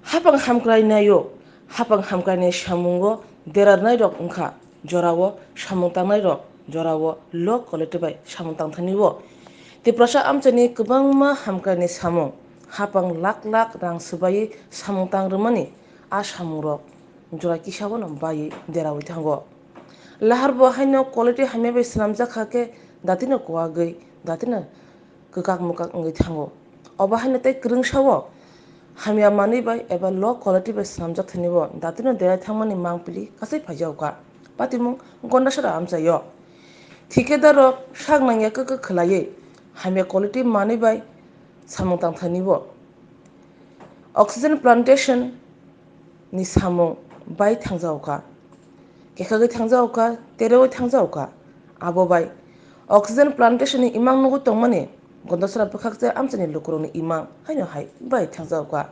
hapang hamkrai nayo hapang hamkrai ne samungo derar nai rok ungkha jorawo samung tangnai rok jorawo low quality bai samung tangthaniwo te prasa amchani kwbangma hamkrai ne samung hapang lak lak rang subai samung tangrumani a samung rok jora kisabo no bai derawi thango lahar bo haino quality hamya bai slamjak khake datino koagei datino kekak mukak ngai thango oba haino tei krungsawo hamya mani bai eba low quality bai slamjak thanibo datino derai thangmani mangpili kasai phaijauka patimung gondasara amchayo thikedar rok sagnangya keke khlaiye hamya quality mani bai samung tangthanibo oxygen plantation ni samung bai thangjauka kekhagai thangjauka teroi thangjauka abo bai oxygen plantation ni imang nugu tongmani gondasara bukhakje amchani lukuroni imang haino hai bai thangjauka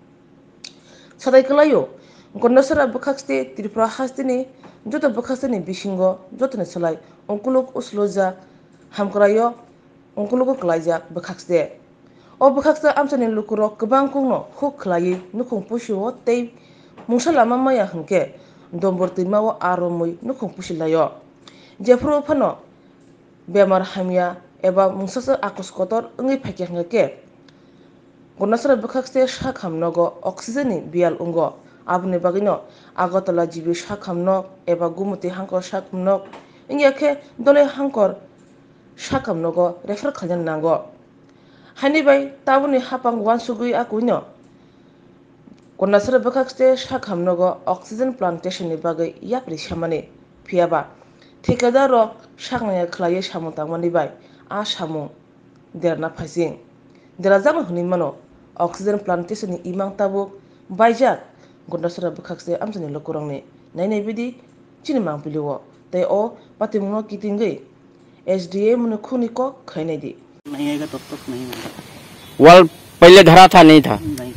sadai kalayo gondasara bukhakste tripura hastini joto bukhaksteni bisingo jotoni salai ongkuluk usloja hamkrayo ongkuluk klaijak bukhakste o bukhaksta amchani lukuro kwbang kungno huk khlaiyi nukhung pusiwo tei mungsalama maya hingke dombor timao aromui nukhung pusilayo jefro phano bemar hamya eba mungsasa akus kotor ngai phakya ngake gondasara bukhakste sakhamnogo oxygen ni bial ungo abni bagino agotala jibi sakhamnog eba gumuti hangkor sakhamnog ingyakhe dole hangkor sakhamnogo refer khaljan nango hani bai tabuni hapang wansugui akuino gondasara bukhakste sakhamnogo oxygen plantation ni bagai yapri samani phiaba thikadar rok saknaya khlaiye samung tangmani bai a samung derna phajing derajang huni mano oxygen plantation ni imang tabuk baijak gondasara bukhakste amchani lokurangni nainai bidi chini mangpiliwo tei o patimungno kitingei SDA मुने खूनी को खाने दी नहीं आएगा तब तक नहीं होगा वाल पहले धरा था नहीं था नहीं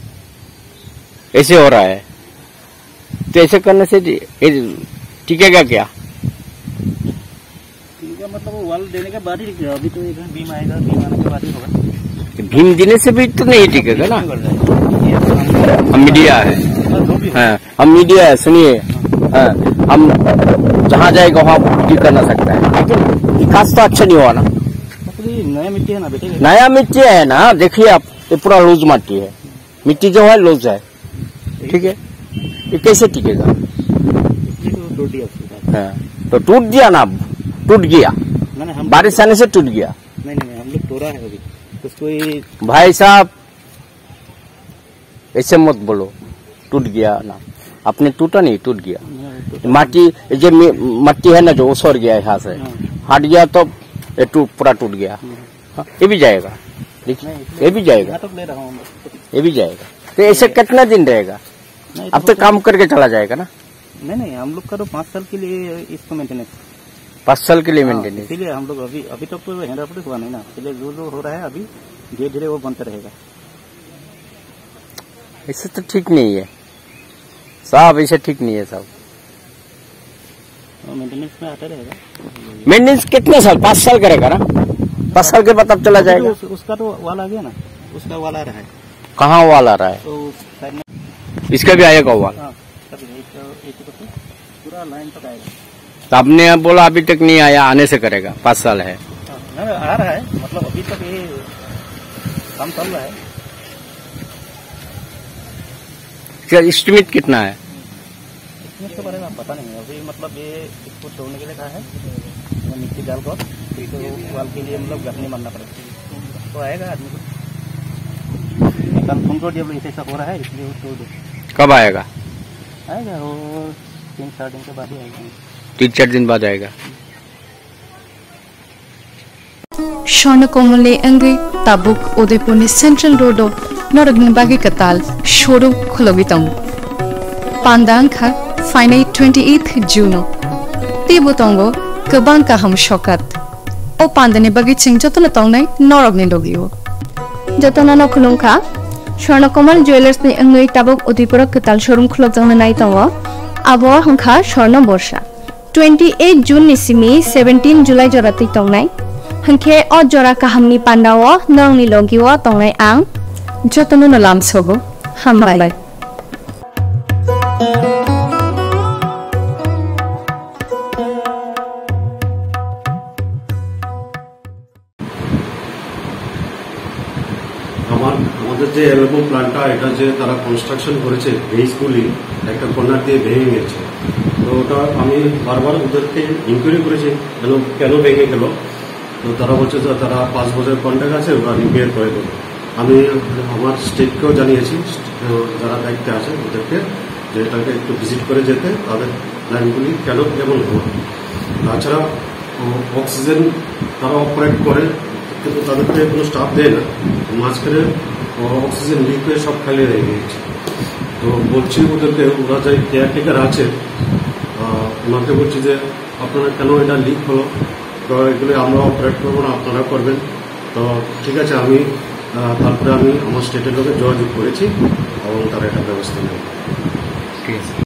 ऐसे हो रहा है तो ऐसे करने से टिकेगा क्या ठीक है मतलब वो वाल देने के बाद ही टिकेगा अभी तो एक भीम आएगा भीम आने के बाद ही होगा भीम देने से भी तो नहीं टिकेगा ना हम मीडिया है हम मीडिया है सुनिए हम जहाँ जाएगा वहाँ टिक करना सकता है लेकिन विकास तो अच्छा नहीं हुआ ना नया मिट्टी है ना बेटे नया मिट्टी है ना देखिए आप ये पूरा लूज मिट्टी है मिट्टी जो है लूज है ठीक है ये कैसे टिकेगा तो टूट गया ना टूट गया बारिश आने से टूट गया नहीं हम लोग तोड़ा है अभी उसको भाई साहब ऐसे मत बोलो टूट गया ना आपने टूटा नहीं टूट गया माटी जो मट्टी है ना जो उसर गया यहाँ से हट गया तो ये पूरा टूट गया ये भी जाएगा ये भी जाएगा ये भी जाएगा तो ऐसे कितना दिन रहेगा अब तो काम करके चला जाएगा ना नहीं हम लोग का तो 5 साल के लिए इसको मेंटेनेंस 5 साल के लिए मेंटेनेंस इसीलिए हम लोग अभी तक तो हैंडअप हुआ नहीं ना इसलिए जो हो रहा है अभी धीरे धीरे वो बनता रहेगा ऐसे तो ठीक नहीं है साहब ऐसे ठीक नहीं है साहब मेंटेनेंस में आता रहेगा मेंटेनेंस कितने साल 5 साल करेगा ना 5 साल के बाद अब चला जाएगा उसका तो वाल आ गया ना उसका वाल आ रहा है कहाँ वाल आ रहा है तो साइड में इसका भी आएगा वाल पूरा लाइन तक आएगा तो आपने बोला अभी तक नहीं आया आने से करेगा 5 साल है आ रहा है मतलब अभी तक ये काम चल रहा है एस्टिमेट कितना है इसके बारे में पता नहीं है अभी मतलब ये इसको छोड़ने के लिए कहा है मिट्टी डालकर तो वाल के लिए मतलब गठनी मारना पड़ेगा तो आएगा आदमी को कंफर्म कर दिया ऐसा हो रहा है इसलिए वो छोड़ दो कब आएगा आएगा वो 3-4 दिन के बाद ही आएगा 3-4 दिन बाद आएगा स्वर्णकोमले अंगई ताबुक उदयपुर सेंट्रल रोडो नरगनि बागी कताल शोरूम खुलोगी तंग पांदांखा फाइने 28 जूनो तेबो तंगो कबांग का हम शौकत ओ पांदने बागी चिंग जतन तंगनाय नरगनि लोगियो जतन न खुलुंखा स्वर्णकोमल ज्वेलर्स नि अंगई ताबुक उदयपुर कताल शोरूम खुलोग जंग नाय तंगो आबो हंखा स्वर्ण वर्षा 28 जून निसिमी 17 जुलाई जराति तंगनाय हंखे ओ जरा काहामनि पांडाओ नंगनि लोगियो तंगनाय आं जतन न लामसोगो हामबाय আমাদের যে এলএমও প্ল্যান্টটা এটা যে তারা কনস্ট্রাকশন করেছে বেসগুলি একটা কর্নার দিয়ে ভেঙে গেছে। তো ওটা আমি বারবার ওদেরকে ইনকোয়ারি করেছি কেন ভেঙে গেল। তো তারা বলছে যে তারা 5 বছরের কন্ট্রাক্ট আছে, ওরা রিপেয়ার করে দেবে। আমি আমার স্টেটকেও জানিয়েছি, যারা দায়িত্বে আছে ওদেরকে, যে এটাকে একটু ভিজিট করে যেতে তাদের লাইনগুলি কেন এমন হলো। তাছাড়া অক্সিজেন তারা অপারেট করে কিন্তু তাদেরকে কোনো স্টাফ দেয় না, মাঝখানে অক্সিজেন লিক হয়ে সব খালি হয়ে গিয়েছে। তো বলছি ওদেরকে, ওরা যে কেয়ারটেকার আছে ওনাকে বলছি যে আপনারা কেন এটা লিক হলো, তো এগুলো আমরা অপারেট করবো না, আপনারা করবেন। তো ঠিক আছে, আমি তারপরে আমি আমার স্টেটের লোকের যোগাযোগ করেছি এবং তারা এটা ব্যবস্থা নেবে।